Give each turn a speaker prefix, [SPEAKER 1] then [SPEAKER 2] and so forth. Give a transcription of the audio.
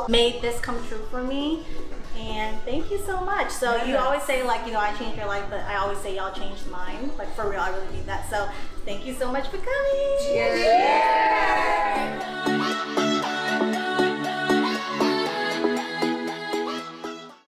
[SPEAKER 1] made this come true for me. And thank you so much. So you always say, like, you know, I changed your life, but I always say y'all changed mine. Like, for real, I really mean that. So thank you so much for coming.
[SPEAKER 2] Cheers.